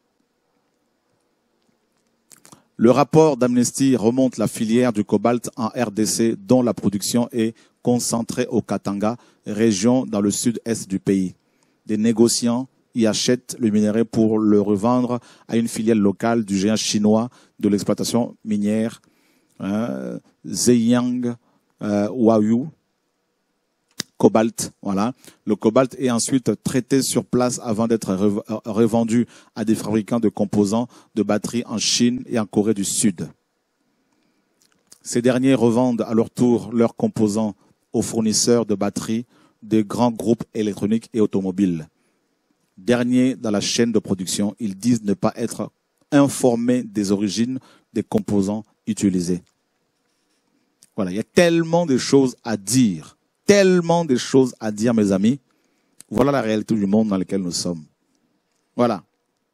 S1: Le rapport d'Amnesty remonte la filière du cobalt en R D C, dont la production est concentrée au Katanga, région dans le sud-est du pays. Des négociants y achètent le minerai pour le revendre à une filiale locale du géant chinois de l'exploitation minière, hein, Zhejiang euh, Huayu. Cobalt, voilà. Le cobalt est ensuite traité sur place avant d'être revendu à des fabricants de composants de batteries en Chine et en Corée du Sud. Ces derniers revendent à leur tour leurs composants aux fournisseurs de batteries des grands groupes électroniques et automobiles. Derniers dans la chaîne de production, ils disent ne pas être informés des origines des composants utilisés. Voilà, il y a tellement de choses à dire. Tellement de choses à dire, mes amis. Voilà la réalité du monde dans lequel nous sommes. Voilà.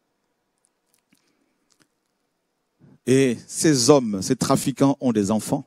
S1: Et ces hommes, ces trafiquants ont des enfants.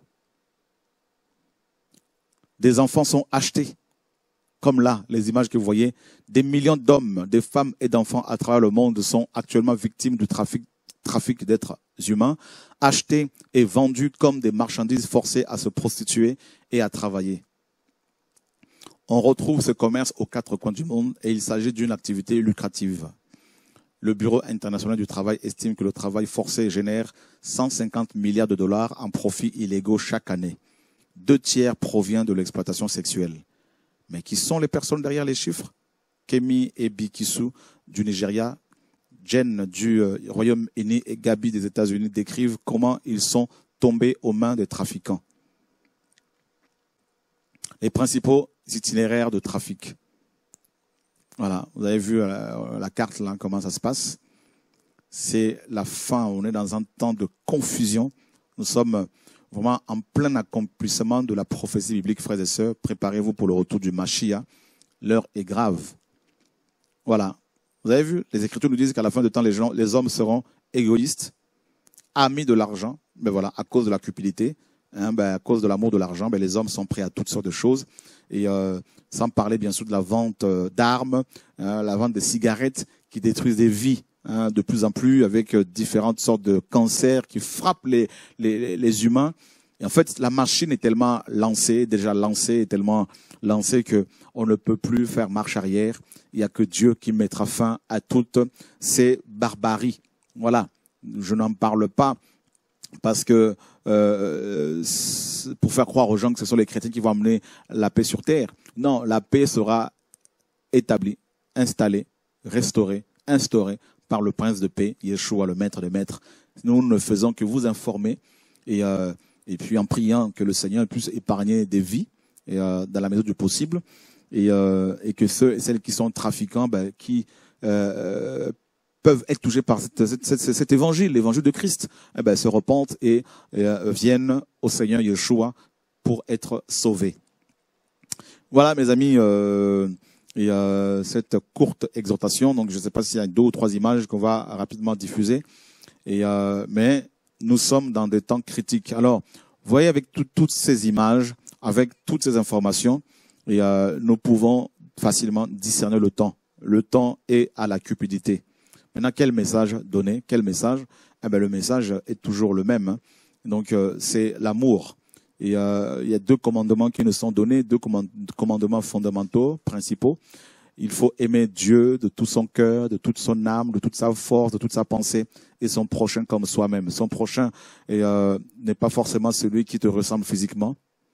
S1: Des enfants sont achetés. Comme là, les images que vous voyez. Des millions d'hommes, de femmes et d'enfants à travers le monde sont actuellement victimes du trafic, trafic d'êtres humains, achetés et vendus comme des marchandises forcées à se prostituer et à travailler. On retrouve ce commerce aux quatre coins du monde et il s'agit d'une activité lucrative. Le Bureau international du travail estime que le travail forcé génère cent cinquante milliards de dollars en profits illégaux chaque année. Deux tiers provient de l'exploitation sexuelle. Mais qui sont les personnes derrière les chiffres? Kemi Ebikisu du Nigeria, Jen du euh, Royaume-Uni et Gabi des États-Unis décrivent comment ils sont tombés aux mains des trafiquants. Les principaux itinéraires de trafic. Voilà, vous avez vu la, la carte là, comment ça se passe. C'est la fin, on est dans un temps de confusion. Nous sommes vraiment en plein accomplissement de la prophétie biblique, frères et sœurs. Préparez-vous pour le retour du Mashiach. L'heure est grave. Voilà, vous avez vu, les Écritures nous disent qu'à la fin du temps, les, gens, les hommes seront égoïstes, amis de l'argent, mais voilà, à cause de la cupidité. Hein, ben, à cause de l'amour de l'argent, ben, les hommes sont prêts à toutes sortes de choses. Et euh, sans parler bien sûr de la vente euh, d'armes, hein, la vente de cigarettes qui détruisent des vies hein, de plus en plus avec euh, différentes sortes de cancers qui frappent les, les, les humains. Et en fait, la machine est tellement lancée, déjà lancée, tellement lancée que on ne peut plus faire marche arrière. Il n'y a que Dieu qui mettra fin à toutes ces barbaries. Voilà, je n'en parle pas. Parce que euh, pour faire croire aux gens que ce sont les chrétiens qui vont amener la paix sur terre. Non, la paix sera établie, installée, restaurée, instaurée par le prince de paix, Yeshua, le maître des maîtres. Nous ne faisons que vous informer et, euh, et puis en priant que le Seigneur puisse épargner des vies et euh, dans la mesure du possible, et, euh, et que ceux et celles qui sont trafiquants, ben, qui euh, peuvent être touchés par cette, cette, cette, cet évangile, l'évangile de Christ, eh ben, se repentent et, et euh, viennent au Seigneur Yeshua pour être sauvés. Voilà, mes amis, euh, et euh, cette courte exhortation. Donc, je ne sais pas s'il y a deux ou trois images qu'on va rapidement diffuser. Et euh, mais nous sommes dans des temps critiques. Alors, vous voyez, avec tout, toutes ces images, avec toutes ces informations, et euh, nous pouvons facilement discerner le temps. Le temps est à la cupidité. Maintenant, quel message donner? Quel message? Eh ben, le message est toujours le même. Hein. Donc, euh, c'est l'amour. Et euh, il y a deux commandements qui nous sont donnés, deux commandements fondamentaux, principaux. Il faut aimer Dieu de tout son cœur, de toute son âme, de toute sa force, de toute sa pensée, et son prochain comme soi-même. Son prochain euh, n'est pas forcément celui qui te ressemble physiquement,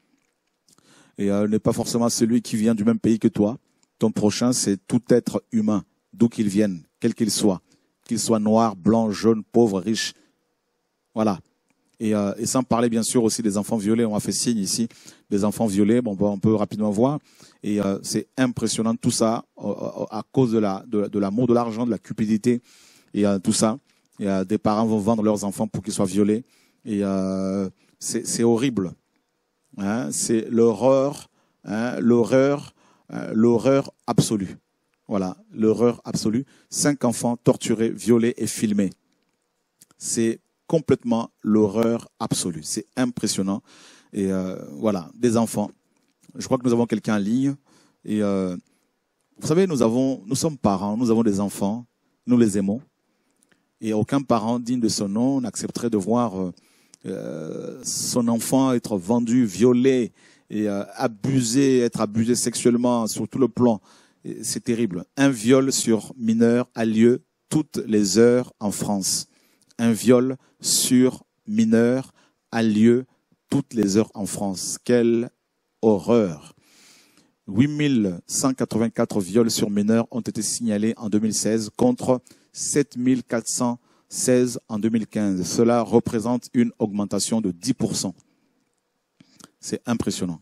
S1: et euh, n'est pas forcément celui qui vient du même pays que toi. Ton prochain, c'est tout être humain, d'où qu'il vienne, quel qu'il soit, qu'il soit noir, blanc, jaune, pauvre, riche. Voilà. Et, euh, et sans parler bien sûr aussi des enfants violés, on a fait signe ici, des enfants violés, bon, on peut rapidement voir. Et euh, c'est impressionnant tout ça euh, à cause de la de, de l'amour de l'argent, de la cupidité et euh, tout ça. Et euh, des parents vont vendre leurs enfants pour qu'ils soient violés. Et euh, c'est horrible. Hein, c'est l'horreur, hein, l'horreur, euh, l'horreur absolue. Voilà, l'horreur absolue. Cinq enfants torturés, violés et filmés. C'est complètement l'horreur absolue. C'est impressionnant. Et euh, voilà, des enfants. Je crois que nous avons quelqu'un en ligne. Et euh, vous savez, nous avons, nous sommes parents, nous avons des enfants, nous les aimons. Et aucun parent digne de son nom n'accepterait de voir euh, son enfant être vendu, violé et euh, abusé, être abusé sexuellement sur tout le plan. C'est terrible. Un viol sur mineur a lieu toutes les heures en France. Un viol sur mineur a lieu toutes les heures en France. Quelle horreur! huit mille cent quatre-vingt-quatre viols sur mineurs ont été signalés en deux mille seize contre sept mille quatre cent seize en deux mille quinze. Cela représente une augmentation de dix pour cent. C'est impressionnant.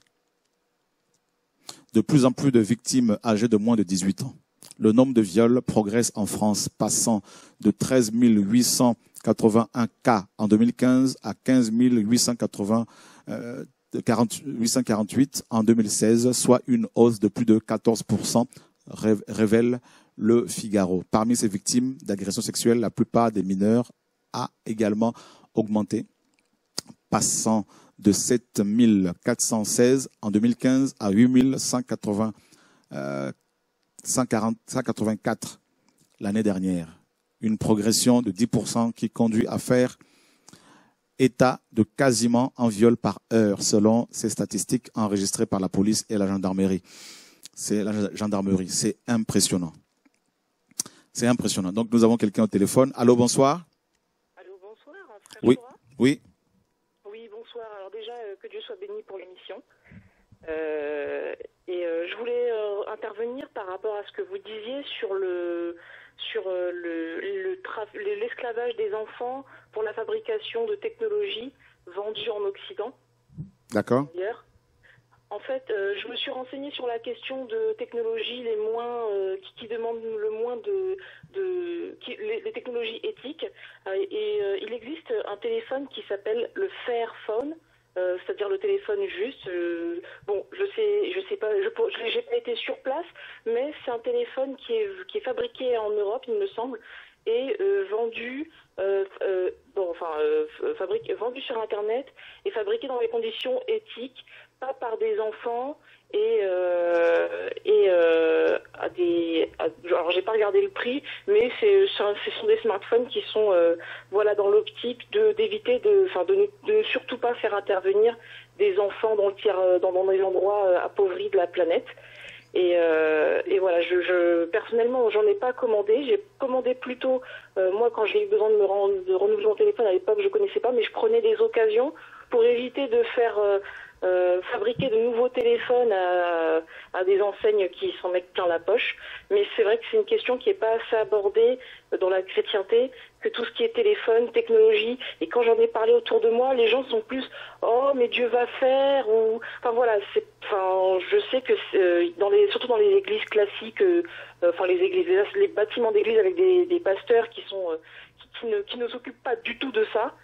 S1: De plus en plus de victimes âgées de moins de dix-huit ans. Le nombre de viols progresse en France, passant de treize mille huit cent quatre-vingt-un cas en deux mille quinze à quinze mille huit cent quarante-huit en deux mille seize, soit une hausse de plus de quatorze pour cent, révèle le Figaro. Parmi ces victimes d'agressions sexuelles, la plupart des mineurs a également augmenté, passant de sept mille quatre cent seize en deux mille quinze à huit mille cent quatre-vingt-quatre l'année dernière. Une progression de dix pour cent qui conduit à faire état de quasiment un viol par heure, selon ces statistiques enregistrées par la police et la gendarmerie. C'est la gendarmerie, c'est impressionnant. C'est impressionnant. Donc nous avons quelqu'un au téléphone. Allô, bonsoir.
S2: Allô, bonsoir, frère
S1: Oui,
S2: Choura.
S1: oui.
S2: Oui, bonsoir. Alors déjà, euh, que Dieu soit béni pour l'émission. Euh, et euh, je voulais euh, intervenir par rapport à ce que vous disiez sur le sur euh, le le l'esclavage des enfants pour la fabrication de technologies vendues en Occident.
S1: D'accord.
S2: En fait, euh, je me suis renseignée sur la question de technologies les moins euh, qui, qui demandent le moins de, de qui, les, les technologies éthiques. Euh, et euh, il existe un téléphone qui s'appelle le Fairphone, euh, c'est-à-dire le téléphone juste. Euh, bon, je sais, je sais pas, je j'ai pas été sur place, mais c'est un téléphone qui est qui est fabriqué en Europe, il me semble, et euh, vendu, euh, euh, bon, enfin, euh, fabriqué, vendu sur Internet et fabriqué dans des conditions éthiques, pas par des enfants et euh, et euh, à des à, alors j'ai pas regardé le prix, mais c'est ce sont des smartphones qui sont euh, voilà dans l'optique de d'éviter de enfin de, de surtout pas faire intervenir des enfants dans le tiers dans, dans des endroits appauvris de la planète. Et, euh, et voilà, je, je personnellement, j'en ai pas commandé. J'ai commandé plutôt, euh, moi, quand j'ai eu besoin de me rendre, de renouveler mon téléphone à l'époque, je connaissais pas, mais je prenais des occasions pour éviter de faire euh, euh, fabriquer de nouveaux téléphones à, à des enseignes qui s'en mettent plein la poche. Mais c'est vrai que c'est une question qui est pas assez abordée dans la chrétienté que tout ce qui est téléphone, technologie. Et quand j'en ai parlé autour de moi, les gens sont plus oh mais Dieu va faire ou enfin voilà. C'est enfin je sais que euh, dans les surtout dans les églises classiques, euh, enfin les églises, les bâtiments d'église avec des, des pasteurs qui sont euh, qui, qui ne qui ne s'occupent pas du tout de ça.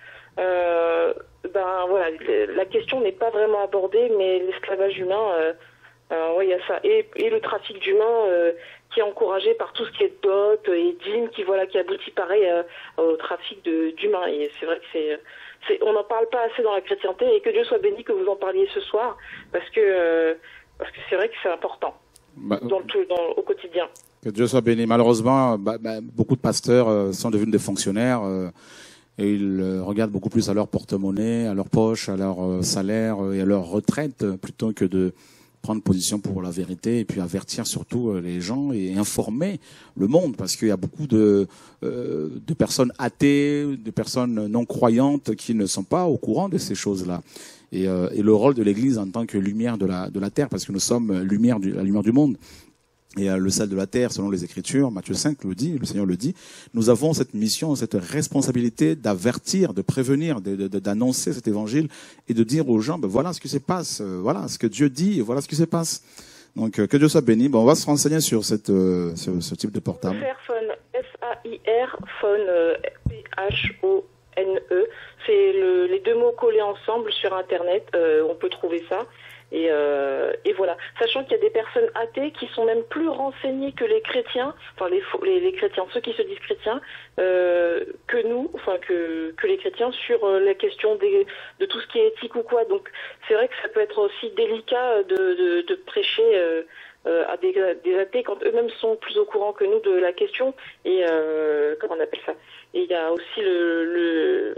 S2: Euh, ben voilà, la question n'est pas vraiment abordée, mais l'esclavage humain, euh, euh, ouais, il y a ça, et, et le trafic d'humains euh, qui est encouragé par tout ce qui est dot et dîmes, qui voilà, qui aboutit pareil euh, au trafic de d'humains. Et c'est vrai que c'est, c'est, on n'en parle pas assez dans la chrétienté, et que Dieu soit béni que vous en parliez ce soir, parce que euh, parce que c'est vrai que c'est important bah, dans le, dans, au quotidien.
S1: Que Dieu soit béni. Malheureusement, bah, bah, beaucoup de pasteurs euh, sont devenus des fonctionnaires. Euh, Et ils euh, regardent beaucoup plus à leur porte-monnaie, à leur poche, à leur euh, salaire euh, et à leur retraite, euh, plutôt que de prendre position pour la vérité et puis avertir surtout euh, les gens et informer le monde, parce qu'il y a beaucoup de, euh, de personnes athées, de personnes non croyantes qui ne sont pas au courant de ces choses-là. Et, euh, et le rôle de l'Église en tant que lumière de la, de la terre, parce que nous sommes lumière du, la lumière du monde. Et euh, le sel de la terre, selon les Écritures, Matthieu cinq le dit, le Seigneur le dit, nous avons cette mission, cette responsabilité d'avertir, de prévenir, de, de, d'annoncer cet évangile et de dire aux gens, ben voilà ce qui se passe, euh, voilà ce que Dieu dit, et voilà ce qui se passe. Donc euh, que Dieu soit béni. Bon, on va se renseigner sur cette euh, sur ce type de portable.
S2: Fairphone, F A I R, phone, euh, P H O N E. C'est le, les deux mots collés ensemble sur Internet. Euh, on peut trouver ça. Et, euh, et voilà, sachant qu'il y a des personnes athées qui sont même plus renseignées que les chrétiens, enfin les, les, les chrétiens, ceux qui se disent chrétiens, euh, que nous, enfin que, que les chrétiens sur euh, la question des, de tout ce qui est éthique ou quoi. Donc c'est vrai que ça peut être aussi délicat de, de, de prêcher euh, euh, à des, des athées quand eux-mêmes sont plus au courant que nous de la question. Et euh, comment on appelle ça? Et il y a aussi le... le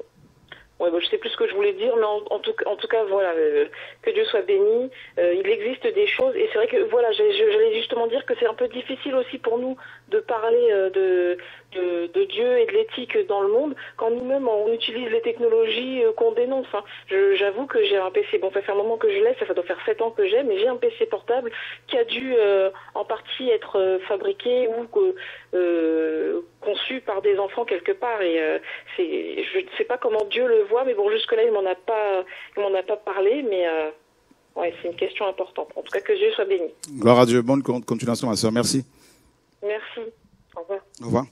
S2: Ouais, bon, je sais plus ce que je voulais dire, mais en, en, tout, en tout cas, voilà, euh, que Dieu soit béni. Euh, il existe des choses, et c'est vrai que, voilà, j'allais justement dire que c'est un peu difficile aussi pour nous de parler euh, de, de, de Dieu et de l'éthique dans le monde, quand nous-mêmes, on utilise les technologies euh, qu'on dénonce. Hein. J'avoue que j'ai un P C, bon, ça fait un moment que je l'ai, ça, ça doit faire sept ans que j'ai, mais j'ai un P C portable qui a dû euh, en partie être euh, fabriqué ou que, euh, conçu par des enfants quelque part, et euh, c'est, je ne sais pas comment Dieu le voit, mais bon, jusque-là, il m'en a pas, il m'en a pas parlé, mais euh, ouais, c'est une question importante. En tout cas, que Dieu soit béni.
S1: Gloire à Dieu. Bonne continuation, ma sœur. Merci.
S2: Merci. Au revoir.
S1: Au revoir.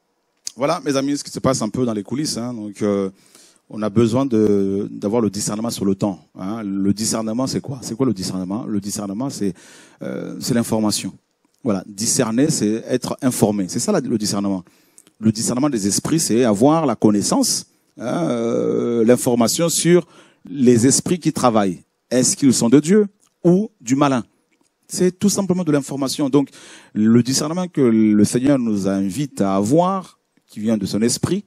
S1: Voilà, mes amis, ce qui se passe un peu dans les coulisses. Hein. Donc, euh, on a besoin de d'avoir le discernement sur le temps. Hein. Le discernement, c'est quoi? C'est quoi le discernement? Le discernement, c'est euh, c'est l'information. Voilà, discerner, c'est être informé. C'est ça le discernement. Le discernement des esprits, c'est avoir la connaissance, hein, euh, l'information sur les esprits qui travaillent. Est-ce qu'ils sont de Dieu ou du malin? C'est tout simplement de l'information. Donc, le discernement que le Seigneur nous invite à avoir, qui vient de son esprit,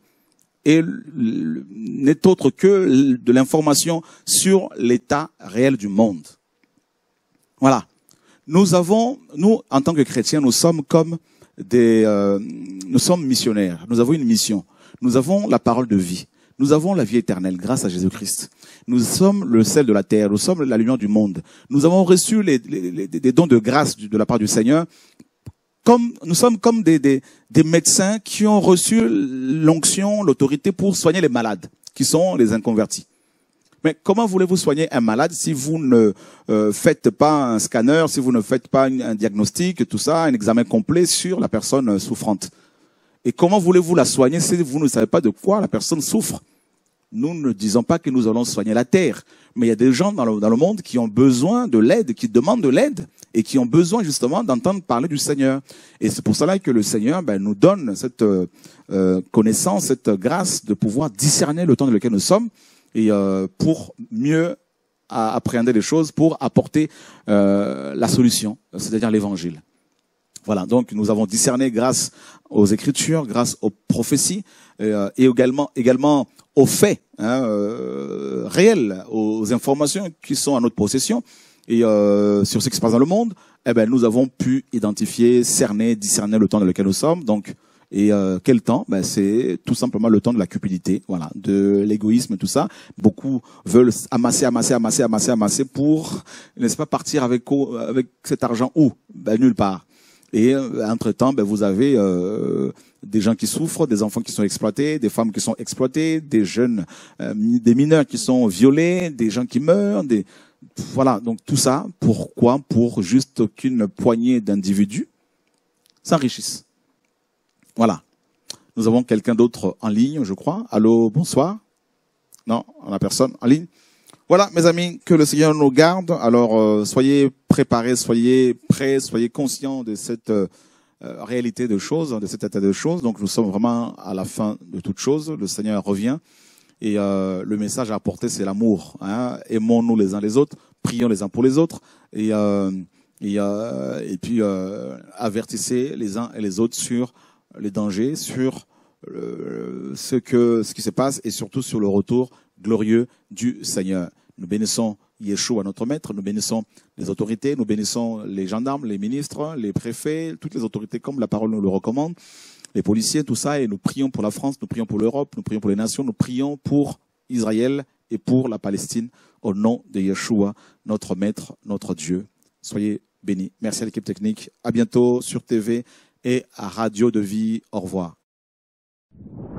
S1: n'est autre que de l'information sur l'état réel du monde. Voilà. Nous avons, nous, en tant que chrétiens, nous sommes comme des, euh, nous sommes missionnaires. Nous avons une mission. Nous avons la parole de vie. Nous avons la vie éternelle grâce à Jésus-Christ. Nous sommes le sel de la terre. Nous sommes la lumière du monde. Nous avons reçu les, les, les, les dons de grâce de la part du Seigneur. Comme, nous sommes comme des, des, des médecins qui ont reçu l'onction, l'autorité pour soigner les malades, qui sont les inconvertis. Mais comment voulez-vous soigner un malade si vous ne euh, faites pas un scanner, si vous ne faites pas un, un diagnostic, tout ça, un examen complet sur la personne souffrante? Et comment voulez-vous la soigner si vous ne savez pas de quoi la personne souffre? Nous ne disons pas que nous allons soigner la terre, mais il y a des gens dans le, dans le monde qui ont besoin de l'aide, qui demandent de l'aide et qui ont besoin justement d'entendre parler du Seigneur. Et c'est pour cela que le Seigneur ben, nous donne cette euh, connaissance, cette grâce de pouvoir discerner le temps dans lequel nous sommes, et euh, pour mieux appréhender les choses, pour apporter euh, la solution, c'est-à-dire l'évangile. Voilà, donc nous avons discerné grâce aux Écritures, grâce aux prophéties, euh, et également, également aux faits hein, euh, réels, aux informations qui sont à notre possession, et euh, sur ce qui se passe dans le monde. Eh ben, nous avons pu identifier, cerner, discerner le temps dans lequel nous sommes. Donc, et euh, quel temps? Ben, c'est tout simplement le temps de la cupidité, voilà, de l'égoïsme, tout ça. Beaucoup veulent amasser, amasser, amasser, amasser, amasser pour, n'est-ce pas, partir avec avec cet argent où? Ben, nulle part. Et euh, entre-temps, ben, vous avez euh, des gens qui souffrent, des enfants qui sont exploités, des femmes qui sont exploitées, des jeunes, euh, des mineurs qui sont violés, des gens qui meurent, des voilà. Donc tout ça, pourquoi? Pour juste qu'une poignée d'individus s'enrichissent. Voilà. Nous avons quelqu'un d'autre en ligne, je crois. Allô, bonsoir. Non, on n'a personne en ligne. Voilà, mes amis, que le Seigneur nous garde. Alors, euh, soyez préparés, soyez prêts, soyez conscients de cette euh, réalité de choses, de cet état de choses. Donc, nous sommes vraiment à la fin de toute chose. Le Seigneur revient. Et euh, le message à apporter, c'est l'amour. Hein. Aimons-nous les uns les autres, prions les uns pour les autres. Et, euh, et, euh, et puis, euh, avertissez les uns et les autres sur les dangers, sur euh, ce, que, ce qui se passe et surtout sur le retour glorieux du Seigneur. Nous bénissons Yeshua, notre maître, nous bénissons les autorités, nous bénissons les gendarmes, les ministres, les préfets, toutes les autorités comme la parole nous le recommande, les policiers, tout ça, et nous prions pour la France, nous prions pour l'Europe, nous prions pour les nations, nous prions pour Israël et pour la Palestine, au nom de Yeshua, notre maître, notre Dieu. Soyez bénis. Merci à l'équipe technique. À bientôt sur T V et à Radio de Vie. Au revoir.